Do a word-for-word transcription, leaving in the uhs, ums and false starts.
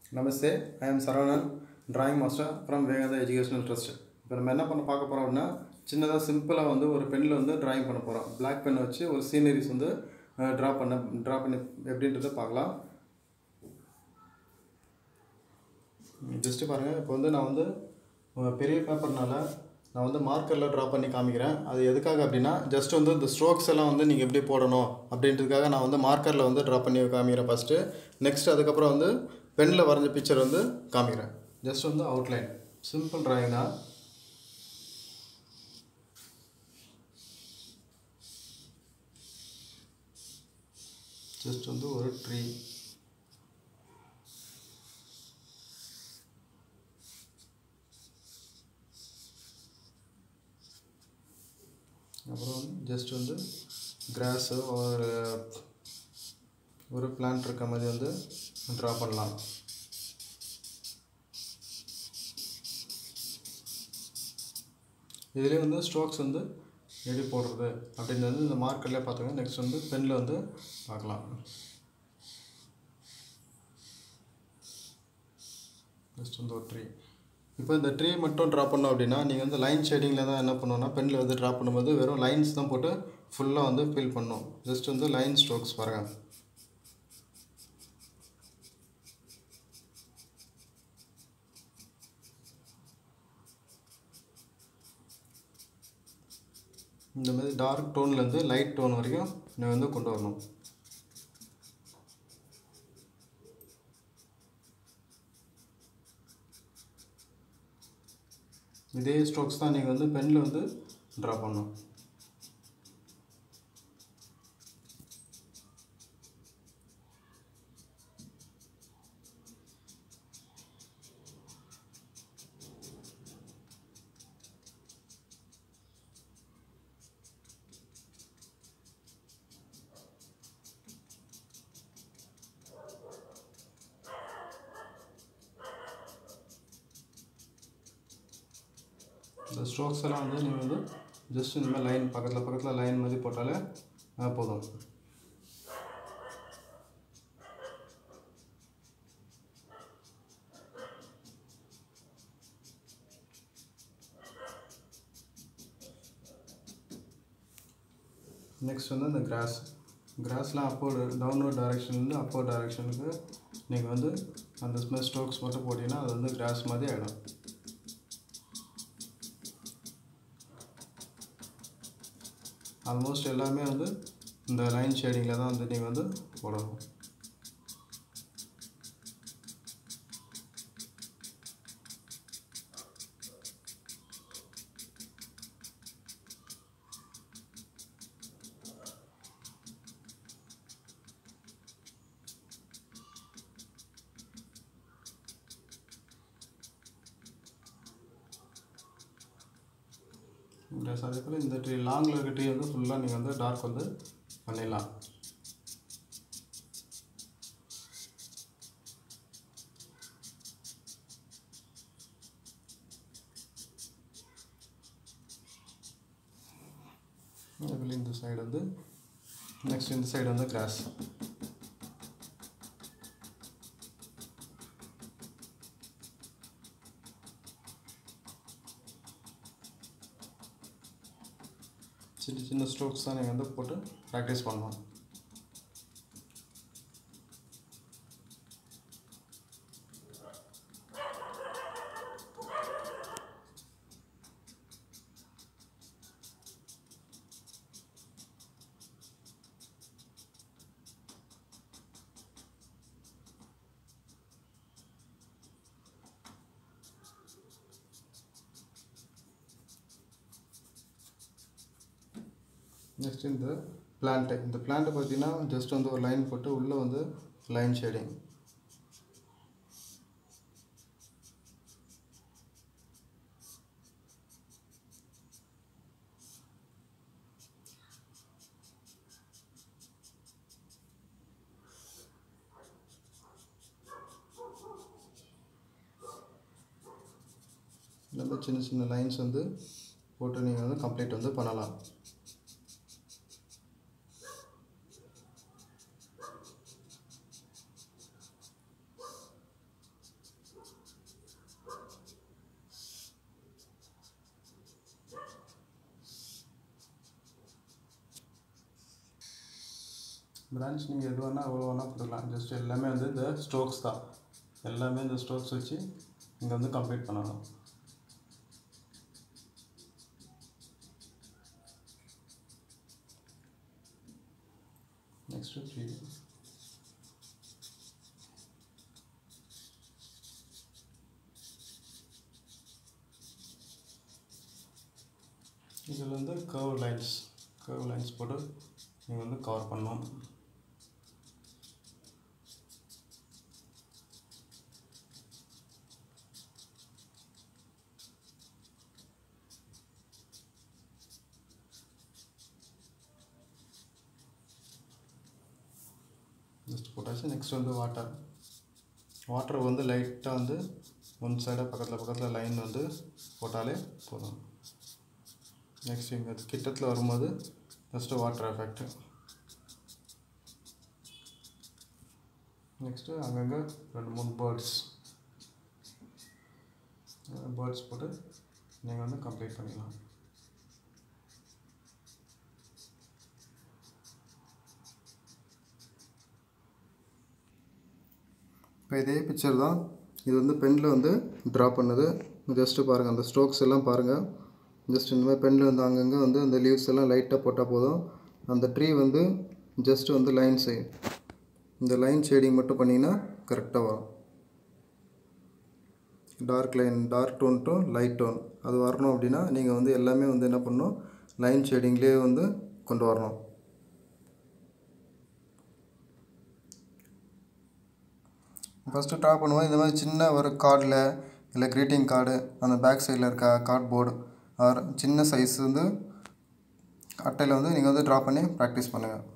Namaste, I am Saravanan, drawing master from Vegada Educational Trust. இப்போ நம்ம என்ன பண்ண பார்க்க போகிறோம் அப்படின்னா சின்னதாக சிம்பிளாக வந்து ஒரு பெண்ணில் வந்து டிராயிங் பண்ண போகிறோம். பிளாக் பென் வச்சு ஒரு சீனரிஸ் வந்து ட்ரா பண்ண ட்ரா பண்ணி எப்படின்றத பார்க்கலாம். ஜஸ்ட்டு பாருங்கள், இப்போ வந்து நான் வந்து பெரிய பேப்பர்னால நான் வந்து மார்க்கரில் ட்ரா பண்ணி காமிக்கிறேன். அது எதுக்காக அப்படின்னா ஜஸ்ட் வந்து இந்த ஸ்ட்ரோக்ஸ் எல்லாம் வந்து நீங்கள் எப்படி போடணும் அப்படின்றதுக்காக நான் வந்து மார்க்கரில் வந்து ட்ரா பண்ணி காமிக்கிறேன் ஃபஸ்ட்டு. நெக்ஸ்ட் அதுக்கப்புறம் வந்து பெனில் வரைஞ்ச பிக்சர் வந்து காமிக்கிறேன். ஜஸ்ட் வந்து அவுட்லைன் சிம்பிள் ட்ராயிங் தான். ஜஸ்ட் வந்து ஒரு ட்ரீ, அப்புறம் ஜஸ்ட் வந்து கிராஸு ஒரு ஒரு பிளான்ட் இருக்க மாதிரி வந்து ட்ரா பண்ணலாம். இதுலேயே வந்து ஸ்ட்ரோக்ஸ் வந்து எப்படி போடுறது அப்படின்றது வந்து இந்த மார்க்கர்லேயே பார்த்துக்கோங்க. நெக்ஸ்ட் வந்து பெனில் வந்து பார்க்கலாம். ஜஸ்ட் வந்து ஒரு ட்ரீ. இப்போ இந்த ட்ரீ மட்டும் ட்ரா பண்ணோம் அப்படின்னா நீங்கள் வந்து லைன் ஷேடிங்கில் தான் என்ன பண்ணணும்னா பெனில் வந்து ட்ரா பண்ணும்போது வெறும் லைன்ஸ் தான் போட்டு ஃபுல்லாக வந்து ஃபில் பண்ணணும். ஜஸ்ட் வந்து லைன் ஸ்ட்ரோக்ஸ் பாருங்கள். இந்த மாதிரி டார்க் டோன்லேருந்து லைட் டோன் வரைக்கும் நீங்கள் வந்து கொண்டு வரணும். இதே ஸ்ட்ரோக்ஸ் தான் நீங்கள் வந்து பெனில் வந்து ட்ரா பண்ணணும். இந்த ஸ்ட்ரோக்ஸ் எல்லாம் வந்து நீங்கள் வந்து ஜஸ்ட் இந்த மாதிரி லைன் பக்கத்தில் பக்கத்தில் லைன் மாதிரி போட்டாலே போதும். நெக்ஸ்ட் வந்து இந்த கிராஸ் கிராஸ்லாம் அப்போர்டு டவுன்வர்ட் டைரெக்ஷன்லேருந்து அப்போர்ட் டைரெக்ஷனுக்கு நீங்கள் வந்து அந்த ஸ்மெல் ஸ்ட்ரோக்ஸ் மட்டும் போட்டிங்கன்னா அது வந்து கிராஸ் மாதிரி ஆகிடும். ஆல்மோஸ்ட் எல்லாமே வந்து இந்த லைன் ஷேடிங்கில் தான் வந்து நீங்கள் வந்து போடணும். அதே போல் இந்த ட்ரீ லாங்கில் இருக்க ட்ரீ வந்து ஃபுல்லாக நீங்கள் வந்து டார்க் வந்து பண்ணிடலாம். அதுபோல் இந்த சைடு வந்து நெக்ஸ்ட் இந்த சைடு வந்து கிராஸ். சின்ன சின்ன ஸ்ட்ரோக்ஸ் தான் நீங்கள் வந்து போட்டு ப்ராக்டிஸ் பண்ணலாம். நெக்ஸ்ட் இந்த பிளான்ட்டு இந்த பிளான்ட்டு பார்த்தீங்கன்னா ஜஸ்ட் வந்து ஒரு லைன் போட்டு உள்ளே வந்து லைன் ஷேடிங். நம்ம சின்ன சின்ன லைன்ஸ் வந்து போட்டு நீங்கள் வந்து கம்ப்ளீட் வந்து பண்ணலாம். பிரான்ச் நீங்கள் எது வேணால் எவ்வளோ வேணால் போட்டுக்கலாம். ஜஸ்ட் எல்லாமே வந்து இந்த ஸ்ட்ரோக்ஸ் தான், எல்லாமே இந்த ஸ்ட்ரோக்ஸ் வச்சு இங்கே வந்து கம்ப்ளீட் பண்ணணும். Next three. இதில் வந்து கர்வ் லைன்ஸ் கர்வ் லைன்ஸ் போட்டு நீங்கள் வந்து கவர் பண்ணணும். ஜஸ்ட் போட்டாச்சு. நெக்ஸ்ட் வந்து வாட்டர் வாட்டர் வந்து லைட்டாக வந்து ஒன் சைடாக பக்கத்தில் பக்கத்தில் லைன் வந்து போட்டாலே போதும். நெக்ஸ்ட் இங்கே கிட்டத்தில் வரும்போது ஃபஸ்ட்டு வாட்டர் எஃபெக்ட்டு. நெக்ஸ்ட்டு அங்கங்கே ரெண்டு மூணு பேர்ட்ஸ் பேர்ட்ஸ் போட்டு நீங்கள் வந்து கம்ப்ளீட் பண்ணிடலாம். இப்போ இதே பிக்சர் தான், இது வந்து பெனில் வந்து ட்ரா பண்ணுது. ஜஸ்ட்டு பாருங்கள், அந்த ஸ்ட்ரோக்ஸ் எல்லாம் பாருங்கள். ஜஸ்ட் இந்த மாதிரி பெனில் வந்து அங்கங்கே வந்து அந்த லீவ்ஸ் எல்லாம் லைட்டாக போட்டால் போதும். அந்த ட்ரீ வந்து ஜஸ்ட் வந்து லைன் ஷேட், இந்த லைன் ஷேடிங் மட்டும் பண்ணிங்கன்னா கரெக்டாக வரும். Dark line, dark tone to light tone அது வரணும் அப்படின்னா நீங்கள் வந்து எல்லாமே வந்து என்ன பண்ணணும், லைன் ஷேடிங்லேயே வந்து கொண்டு வரணும். ஃபஸ்ட்டு ட்ரா பண்ணுவோம். இந்த மாதிரி சின்ன ஒரு கார்டில் இல்லை க்ரீட்டிங் கார்டு, அந்த பேக் சைடில் இருக்க கார்ட்போர்டு ஆர் சின்ன சைஸ் வந்து அட்டையில் வந்து நீங்கள் வந்து ட்ரா பண்ணி ப்ராக்டிஸ் பண்ணுங்கள்.